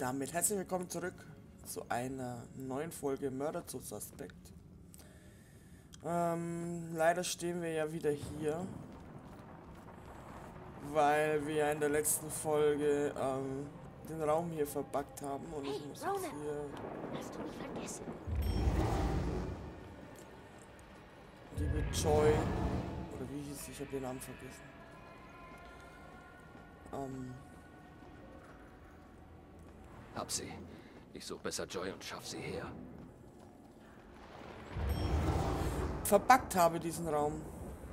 damit herzlich willkommen zurück zu einer neuen Folge Mörder zu Suspect. Leider stehen wir ja wieder hier, weil wir ja in der letzten Folge den Raum hier verbuggt haben und hey, ich muss Ronan, jetzt hier hast du mich vergessen? liebe Joy, oder wie hieß sie, ich habe den Namen vergessen. Hab sie. Ich suche besser Joy und schaff sie her. Verbuggt habe diesen Raum.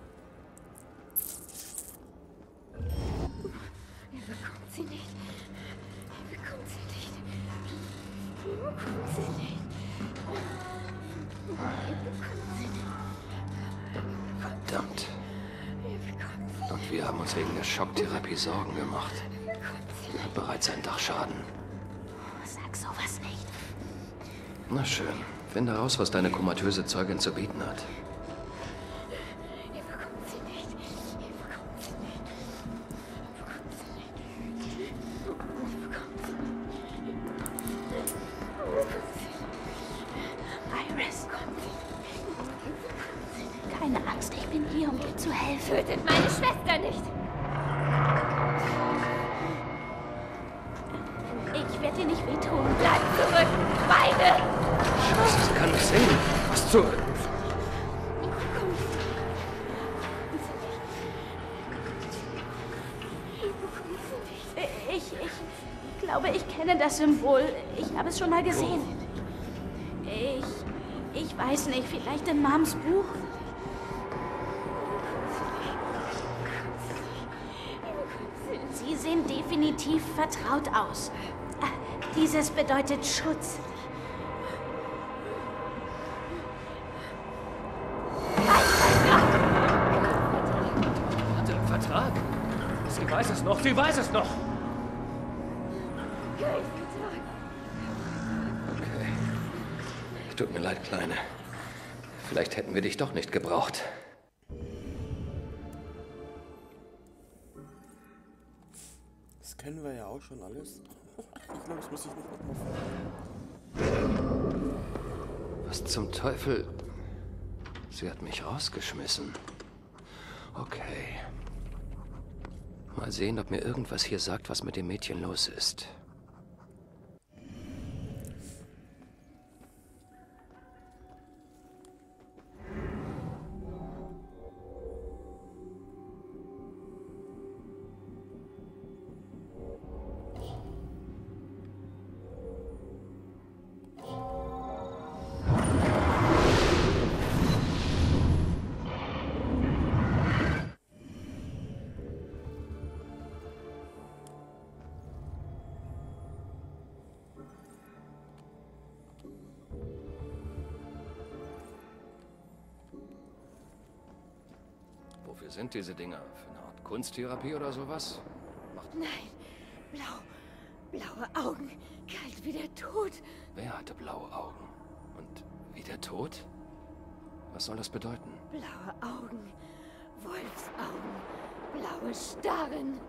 Er bekommt sie nicht. Er bekommt sie nicht. Er bekommt sie nicht. Er bekommt sie nicht. Verdammt. Er bekommt sie. Und wir haben uns wegen der Schocktherapie Sorgen gemacht. Er bekommt sie Sie hat bereits einen Dachschaden. nicht. Sag sowas nicht. Na schön. Finde raus, was deine komatöse Zeugin zu bieten hat. Er bekommt sie nicht. Er bekommt sie nicht. Er bekommt sie nicht. Er bekommt sie nicht. Iris, kommt sie. Keine Angst, ich bin hier, um dir zu helfen. Tötet meine Schwester nicht! Ich werde dir nicht wehtun. Bleib zurück! Beide! Scheiße, sie kann nicht sehen. Was zur... Ich glaube, ich kenne das Symbol. Ich habe es schon mal gesehen. Ich weiß nicht, vielleicht in Mams Buch? Sie sehen definitiv vertraut aus. Dieses bedeutet Schutz. Hatte einen Vertrag? Sie weiß es noch, sie weiß es noch! Okay. Tut mir leid, Kleine. Vielleicht hätten wir dich doch nicht gebraucht. Das kennen wir ja auch schon alles. Ich glaube, das muss ich nicht nochmal fragen. Was zum Teufel? Sie hat mich rausgeschmissen. Okay. Mal sehen, ob mir irgendwas hier sagt, was mit dem Mädchen los ist. Wofür sind diese Dinger? Für eine Art Kunsttherapie oder sowas? Nein, blaue Augen, kalt wie der Tod. Wer hatte blaue Augen? Und wie der Tod? Was soll das bedeuten? Blaue Augen, Wolfsaugen, blaue Starren.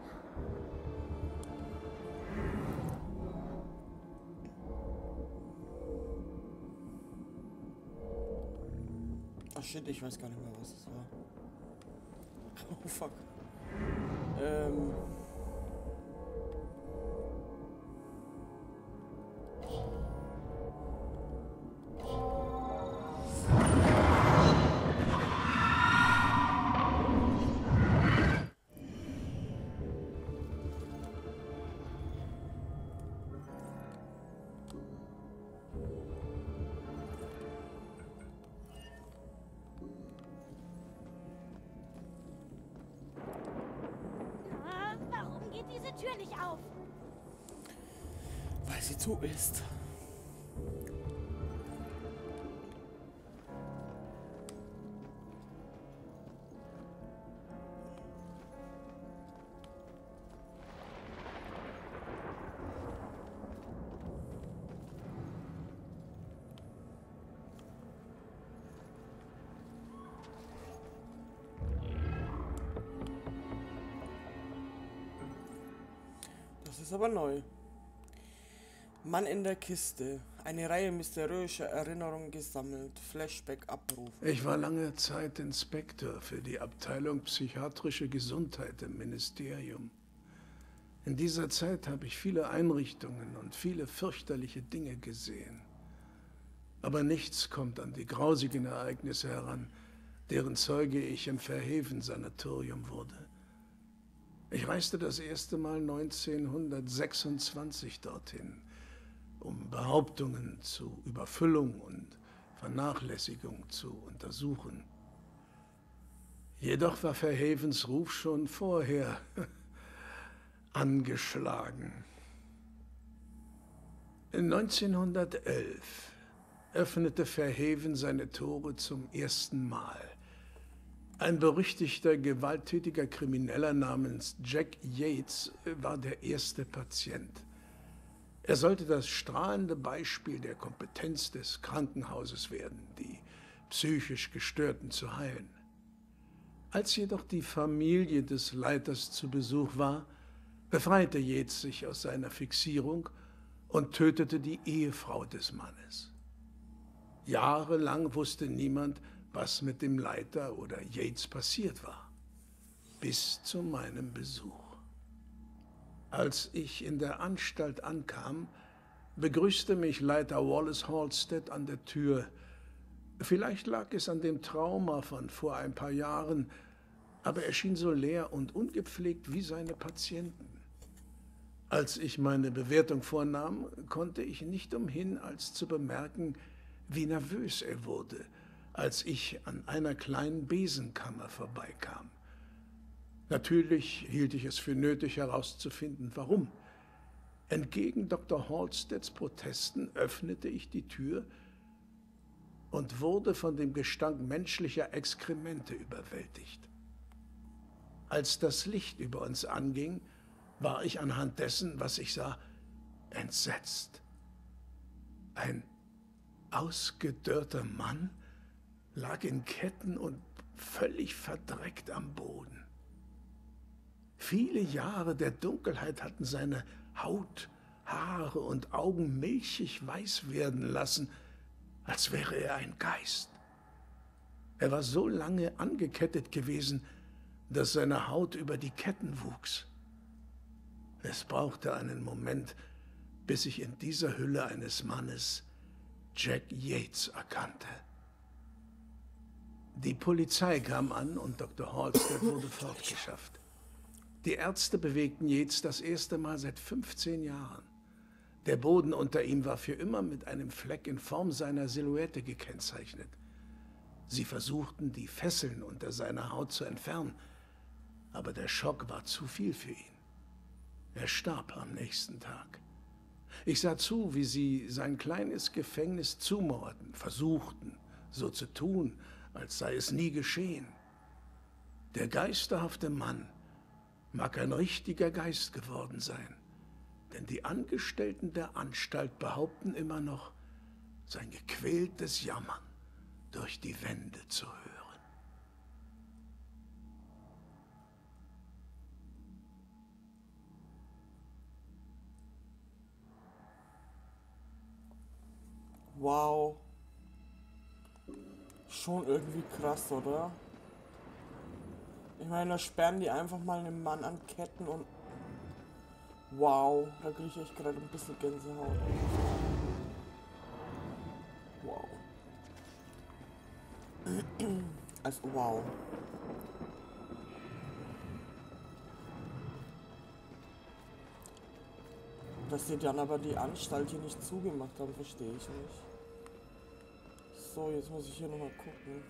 Ach shit, ich weiß gar nicht mehr, was es war. Oh fuck. Warum geht diese Tür nicht auf? Weil sie zu ist. Das ist aber neu. Mann in der Kiste. Eine Reihe mysteriöser Erinnerungen gesammelt. Flashback abrufen. Ich war lange Zeit Inspektor für die Abteilung psychiatrische Gesundheit im Ministerium. In dieser Zeit habe ich viele Einrichtungen und viele fürchterliche Dinge gesehen. Aber nichts kommt an die grausigen Ereignisse heran, deren Zeuge ich im Verheven-Sanatorium wurde. Ich reiste das erste Mal 1926 dorthin, um Behauptungen zu Überfüllung und Vernachlässigung zu untersuchen. Jedoch war Verhevens Ruf schon vorher angeschlagen. 1911 öffnete Verheven seine Tore zum ersten Mal. Ein berüchtigter, gewalttätiger Krimineller namens Jack Yates war der erste Patient. Er sollte das strahlende Beispiel der Kompetenz des Krankenhauses werden, die psychisch Gestörten zu heilen. Als jedoch die Familie des Leiters zu Besuch war, befreite Yates sich aus seiner Fixierung und tötete die Ehefrau des Mannes. Jahrelang wusste niemand, was mit dem Leiter oder Yates passiert war, bis zu meinem Besuch. Als ich in der Anstalt ankam, begrüßte mich Leiter Wallace Halstead an der Tür. Vielleicht lag es an dem Trauma von vor ein paar Jahren, aber er schien so leer und ungepflegt wie seine Patienten. Als ich meine Bewertung vornahm, konnte ich nicht umhin, als zu bemerken, wie nervös er wurde, als ich an einer kleinen Besenkammer vorbeikam. Natürlich hielt ich es für nötig herauszufinden, warum. Entgegen Dr. Halsteads Protesten öffnete ich die Tür und wurde von dem Gestank menschlicher Exkremente überwältigt. Als das Licht über uns anging, war ich anhand dessen, was ich sah, entsetzt. Ein ausgedörrter Mann lag in Ketten und völlig verdreckt am Boden. Viele Jahre der Dunkelheit hatten seine Haut, Haare und Augen milchig weiß werden lassen, als wäre er ein Geist. Er war so lange angekettet gewesen, dass seine Haut über die Ketten wuchs. Es brauchte einen Moment, bis ich in dieser Hülle eines Mannes Jack Yates erkannte. Die Polizei kam an und Dr. Halstead wurde fortgeschafft. Die Ärzte bewegten Yates das erste Mal seit 15 Jahren. Der Boden unter ihm war für immer mit einem Fleck in Form seiner Silhouette gekennzeichnet. Sie versuchten, die Fesseln unter seiner Haut zu entfernen, aber der Schock war zu viel für ihn. Er starb am nächsten Tag. Ich sah zu, wie sie sein kleines Gefängnis zumauerten, versuchten, so zu tun, als sei es nie geschehen. Der geisterhafte Mann mag ein richtiger Geist geworden sein, denn die Angestellten der Anstalt behaupten immer noch, sein gequältes Jammern durch die Wände zu hören. Wow. Schon irgendwie krass, oder? Ich meine, da sperren die einfach mal einen Mann an Ketten und... Wow, da kriege ich echt gerade ein bisschen Gänsehaut. Wow. Also, wow. Dass sie dann aber die Anstalt hier nicht zugemacht haben, verstehe ich nicht. So, jetzt muss ich hier nochmal gucken.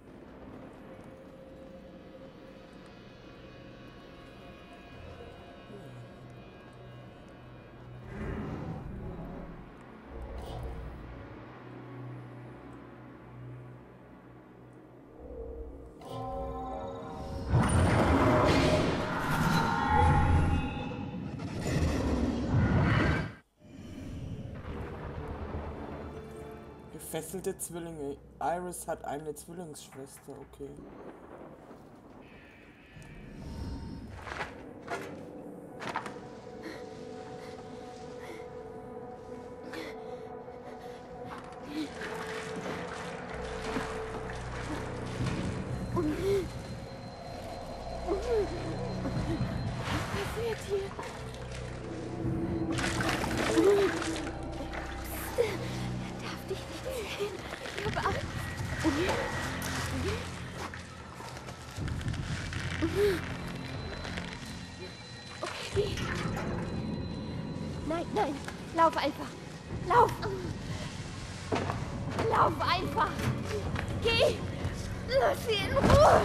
Gefesselte Zwillinge. Iris hat eine Zwillingsschwester, okay. Okay. Nein, nein. Lauf einfach. Lauf. Lauf einfach. Geh. Lass sie in Ruhe.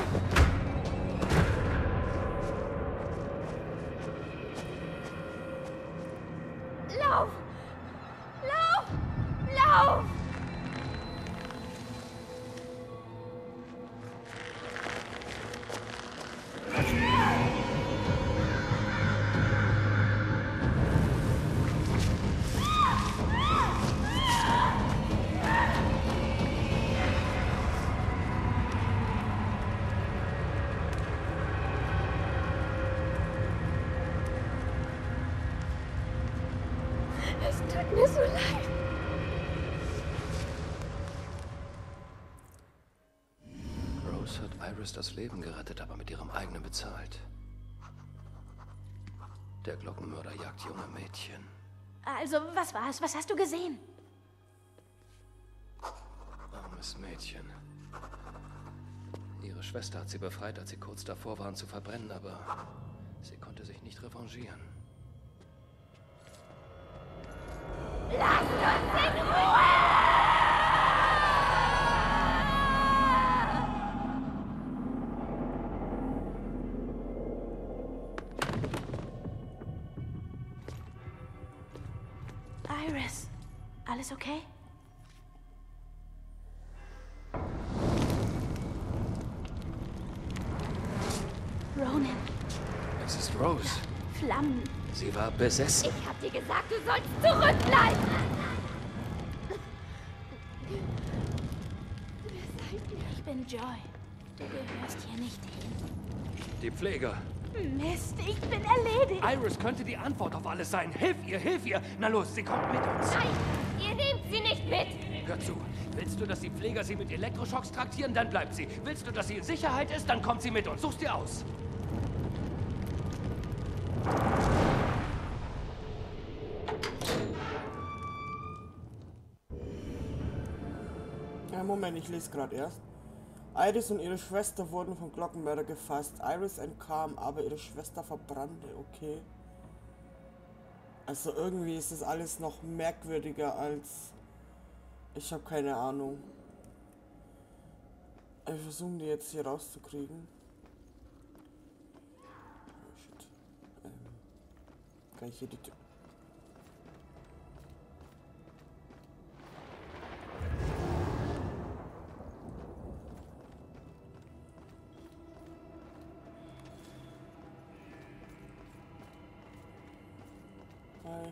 Lauf. Lauf. Lauf. Es tut mir so leid. Rose hat Iris das Leben gerettet, aber mit ihrem eigenen bezahlt. Der Glockenmörder jagt junge Mädchen. Also, was war's? Was hast du gesehen? Armes Mädchen. Ihre Schwester hat sie befreit, als sie kurz davor waren zu verbrennen, aber sie konnte sich nicht revanchieren. Lasst uns in Ruhe! Iris, alles okay? Ronan, Es ist Rose. Flammen. Sie war besessen. Ich hab dir gesagt, du sollst zurückbleiben! Ich bin Joy. Du gehörst hier nicht hin. Die Pfleger. Mist, ich bin erledigt. Iris könnte die Antwort auf alles sein. Hilf ihr, hilf ihr! Na los, sie kommt mit uns. Nein, ihr nehmt sie nicht mit! Hör zu. Willst du, dass die Pfleger sie mit Elektroschocks traktieren, dann bleibt sie. Willst du, dass sie in Sicherheit ist, dann kommt sie mit uns. Such's dir aus. Ja, Moment, ich lese gerade erst. Iris und ihre Schwester wurden vom Glockenmörder gefasst. Iris entkam, aber ihre Schwester verbrannte. Okay. Also irgendwie ist das alles noch merkwürdiger als... Ich habe keine Ahnung. Wir versuchen die jetzt hier rauszukriegen. Oh, shit. Kann ich hier die Tür... Hi.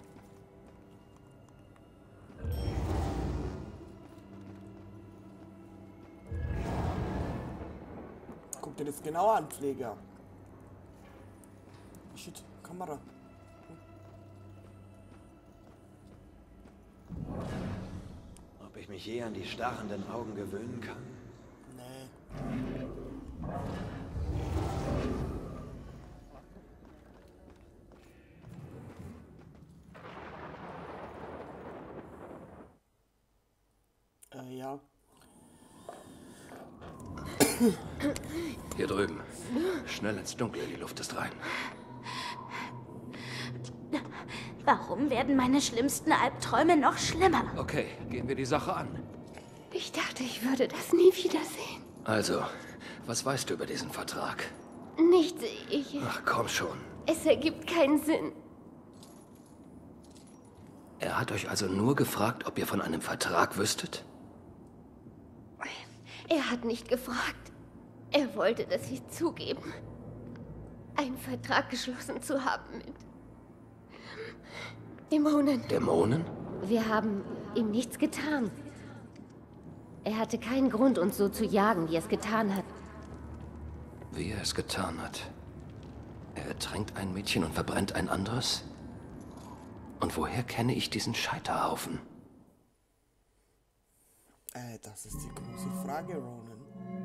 Guck dir das genauer an, Pfleger. Shit, Kamera. Ob ich mich je an die starrenden Augen gewöhnen kann? Nee. Ja. Hier drüben. Schnell ins Dunkle, die Luft ist rein. Warum werden meine schlimmsten Albträume noch schlimmer? Okay, gehen wir die Sache an. Ich dachte, ich würde das nie wiedersehen. Also, was weißt du über diesen Vertrag? Nichts, Ach, komm schon. Es ergibt keinen Sinn. Er hat euch also nur gefragt, ob ihr von einem Vertrag wüsstet? Er hat nicht gefragt. Er wollte, dass ich zugeben, einen Vertrag geschlossen zu haben mit Dämonen. Dämonen? Wir haben ihm nichts getan. Er hatte keinen Grund, uns so zu jagen, wie er es getan hat. Wie er es getan hat. Er ertränkt ein Mädchen und verbrennt ein anderes? Und woher kenne ich diesen Scheiterhaufen? Das ist die große Frage, Ronan.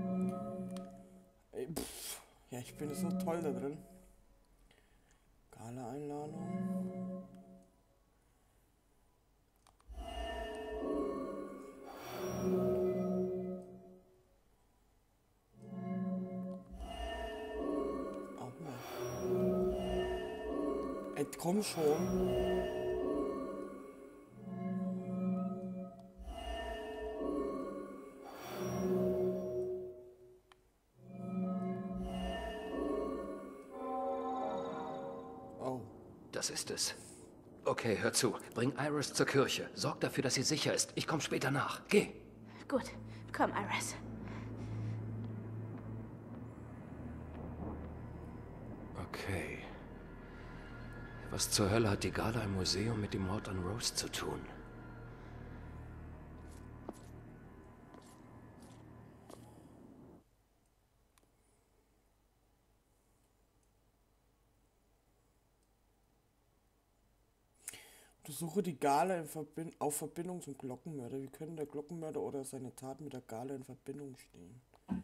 Ja, ich bin so toll da drin. Gala-Einladung. Komm schon. Oh. Das ist es. Okay, hör zu. Bring Iris zur Kirche. Sorg dafür, dass sie sicher ist. Ich komme später nach. Geh. Gut, komm, Iris. Okay. Was zur Hölle hat die Gala im Museum mit dem Mord an Rose zu tun? Untersuche die Gala auf Verbindung zum Glockenmörder. Wie können der Glockenmörder oder seine Tat mit der Gala in Verbindung stehen?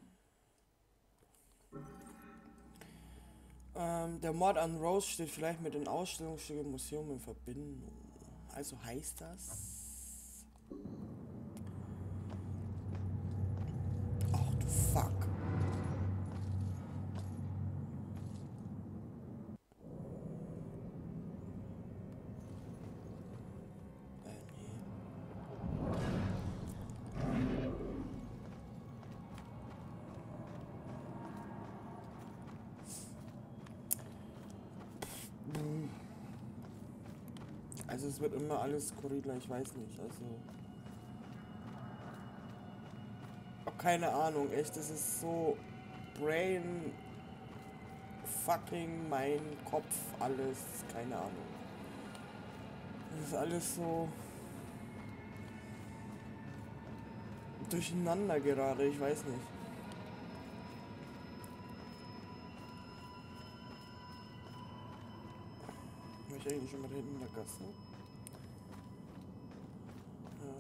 Der Mord an Rose steht vielleicht mit den Ausstellungsstücken im Museum in Verbindung. Also heißt das... Ach du Fuck. Also es wird immer alles skurriler, ich weiß nicht, also... Oh, keine Ahnung, echt, das ist so... Brain... Fucking mein Kopf, alles, keine Ahnung. Das ist alles so... durcheinander gerade, ich weiß nicht. War ich eigentlich schon mal da hinten in der Gasse? Ja.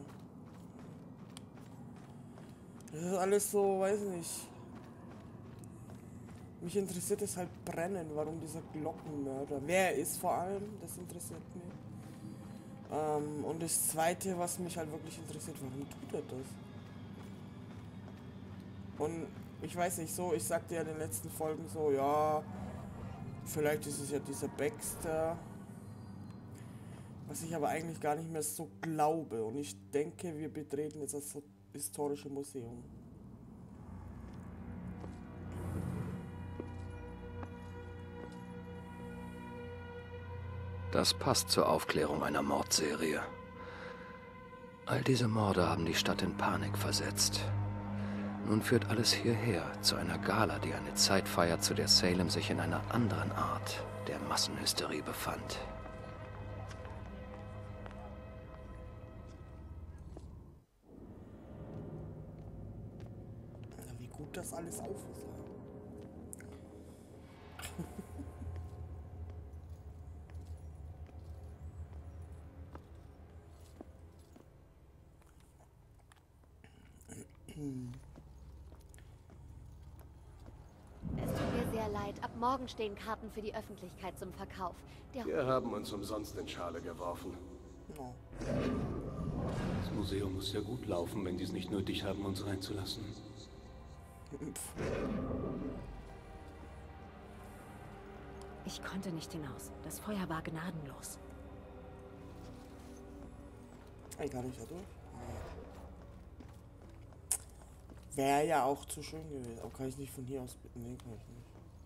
Das ist alles so, weiß nicht. Mich interessiert es halt brennend, warum dieser Glockenmörder. Wer er ist vor allem, das interessiert mich. Und das zweite, was mich halt wirklich interessiert, warum tut er das? Und ich weiß nicht, so, ich sagte ja in den letzten Folgen so, ja, vielleicht ist es ja dieser Baxter. Was ich aber eigentlich gar nicht mehr so glaube. Und ich denke, wir betreten jetzt das historische Museum. Das passt zur Aufklärung einer Mordserie. All diese Morde haben die Stadt in Panik versetzt. Nun führt alles hierher, zu einer Gala, die eine Zeit feiert, zu der Salem sich in einer anderen Art der Massenhysterie befand. Wie gut das alles auf ist. Es tut mir sehr leid. Ab morgen stehen Karten für die Öffentlichkeit zum Verkauf. Wir haben uns umsonst in Schale geworfen. No. Das Museum muss ja gut laufen, wenn die es nicht nötig haben, uns reinzulassen. Ich konnte nicht hinaus. Das Feuer war gnadenlos. Ich kann nicht da durch. Wäre ja auch zu schön gewesen. Aber kann ich nicht von hier aus bitten? Nee, kann ich nicht.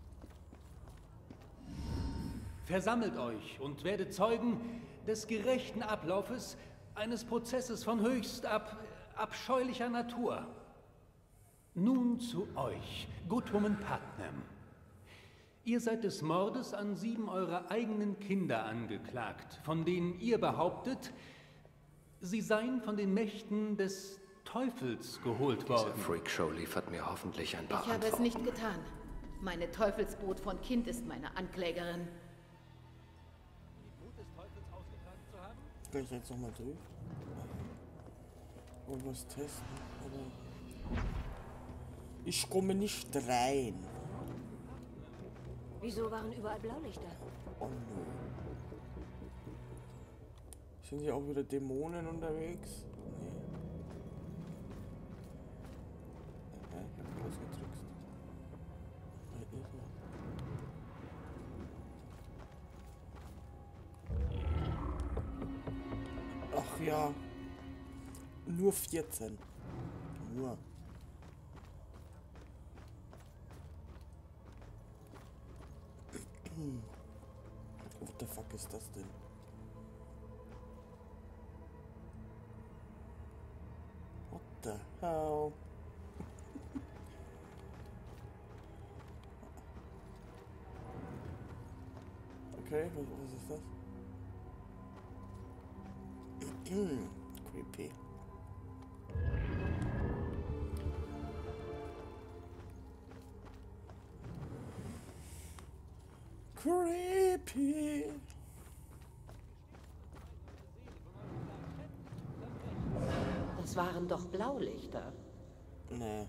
Versammelt euch und werdet Zeugen des gerechten Ablaufes eines Prozesses von höchst abscheulicher Natur. Nun zu euch, Guthrum Putnam. Ihr seid des Mordes an 7 eurer eigenen Kinder angeklagt, von denen ihr behauptet, sie seien von den Mächten des Teufels geholt worden. Diese Freakshow liefert mir hoffentlich ein paar Ich habe es nicht getan. Meine Teufelsbrut von Kind ist meine Anklägerin. Kann ich jetzt nochmal durch? Und was testen? Oder? Ich komme nicht rein. Wieso waren überall Blaulichter? Oh no. Sind hier auch wieder Dämonen unterwegs? Nee. Ich hab rausgetrickst. ja. Nur 14. Nur. What the fuck ist das denn? What the hell? Okay, was ist das? Creepy. Creepy. Das waren doch Blaulichter. Nee.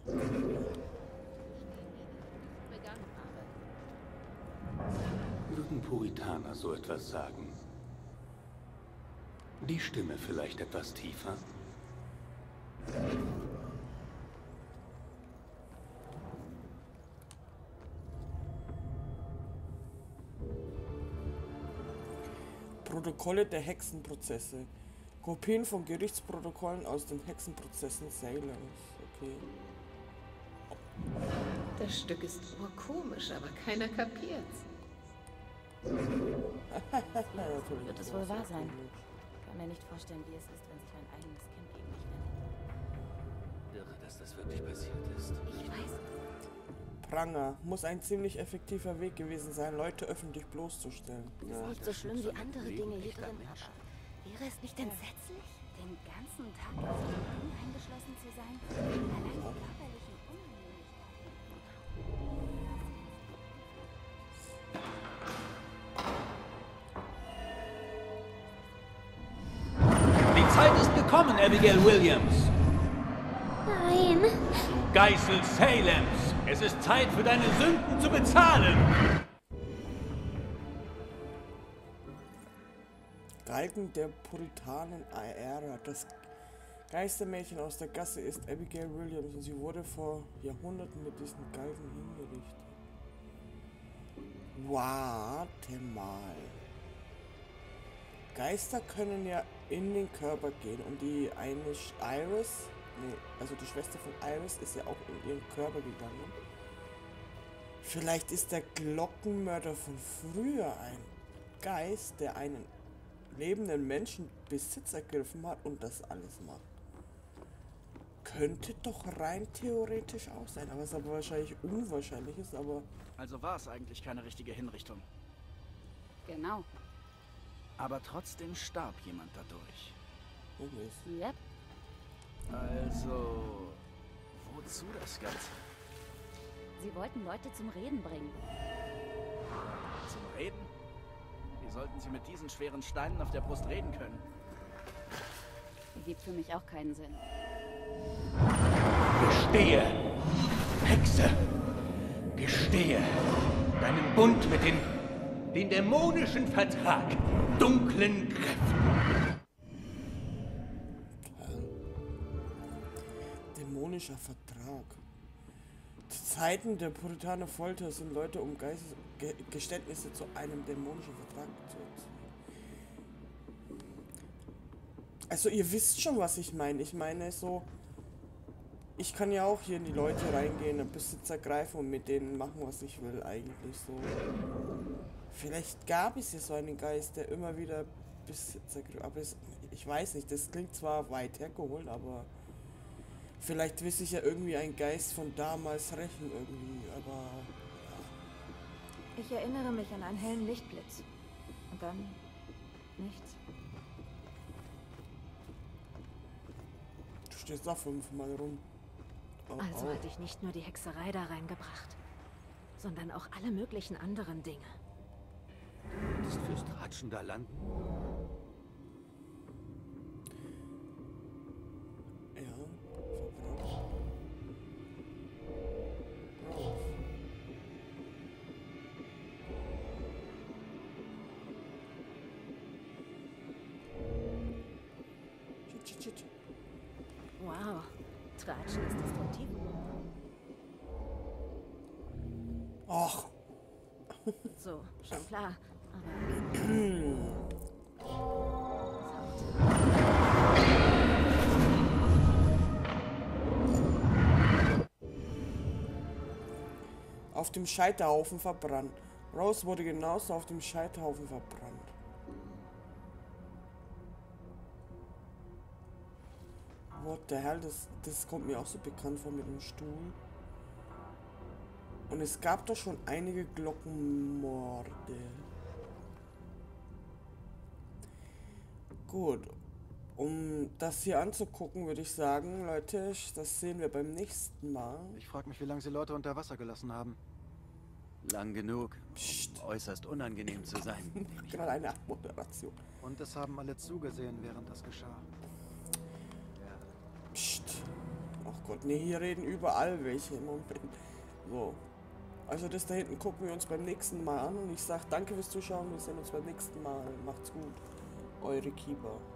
Würden Puritaner so etwas sagen? Die Stimme vielleicht etwas tiefer? Protokolle der Hexenprozesse. Kopien von Gerichtsprotokollen aus den Hexenprozessen Salems. Okay. Das Stück ist urkomisch, aber keiner kapiert's. Wird es wohl wahr sein? Ich kann mir nicht vorstellen, wie es ist, wenn sich mein eigenes Kind gegen mich wendet. Irre, dass das wirklich passiert ist. Ich weiß. Pranger muss ein ziemlich effektiver Weg gewesen sein, Leute öffentlich bloßzustellen. Es ist nicht so schlimm wie andere Dinge hier drin, aber wäre es nicht entsetzlich, den ganzen Tag in so einem Ding eingeschlossen zu sein? Allein die körperlichen Die Zeit ist gekommen, Abigail Williams. Nein. Du Geißel Salems. Es ist Zeit für deine Sünden zu bezahlen. Galgen der Puritanen-Ära. Das Geistermädchen aus der Gasse ist Abigail Williams und sie wurde vor Jahrhunderten mit diesen Galgen hingerichtet. Warte mal. Geister können ja in den Körper gehen und die eine Iris, also die Schwester von Iris ist ja auch in ihren Körper gegangen. Vielleicht ist der Glockenmörder von früher ein Geist, der einen lebenden Menschen Besitz ergriffen hat und das alles macht. Könnte doch rein theoretisch auch sein, aber es aber wahrscheinlich unwahrscheinlich ist, aber... Also war es eigentlich keine richtige Hinrichtung. Genau. Aber trotzdem starb jemand dadurch. Yep. Also... wozu das Ganze? Sie wollten Leute zum Reden bringen. Zum Reden? Wie sollten sie mit diesen schweren Steinen auf der Brust reden können? Ergibt für mich auch keinen Sinn. Gestehe, Hexe, gestehe deinen Bund mit den dämonischen Vertrag, dunklen Kräften. Dämonischer Vertrag. Zu Zeiten der Puritaner Folter sind Leute um Geständnisse zu einem dämonischen Vertrag zu erziehen. Also ihr wisst schon, was ich meine. Ich meine so, ich kann ja auch hier in die Leute reingehen, einen Besitzer greifen und mit denen machen, was ich will eigentlich so. Vielleicht gab es ja so einen Geist, der immer wieder Besitzer greift, aber ich weiß nicht, das klingt zwar weit hergeholt, aber vielleicht will sich ja irgendwie ein Geist von damals rächen irgendwie, aber ja. Ich erinnere mich an einen hellen Lichtblitz. Und dann nichts. Du stehst da 5-mal rum. Oh, Also hatte ich nicht nur die Hexerei da reingebracht, sondern auch alle möglichen anderen Dinge. Du würdest fürs Tratschen da landen? Wow, Tratschen ist destruktiv. Ach. So, schon klar. Aber auf dem Scheiterhaufen verbrannt. Rose wurde genauso auf dem Scheiterhaufen verbrannt. What the hell, das kommt mir auch so bekannt vor mit dem Stuhl. Und es gab doch schon einige Glockenmorde. Gut, um das hier anzugucken, würde ich sagen, Leute, das sehen wir beim nächsten Mal. Ich frage mich, wie lange sie Leute unter Wasser gelassen haben. Lang genug, um äußerst unangenehm zu sein. Gerade eine Abmoderation. Und es haben alle zugesehen, während das geschah. Psst. Ach Gott, nee, hier reden überall welche im Moment. So. Also das da hinten gucken wir uns beim nächsten Mal an. Und ich sage danke fürs Zuschauen. Wir sehen uns beim nächsten Mal. Macht's gut. Eure Keeper.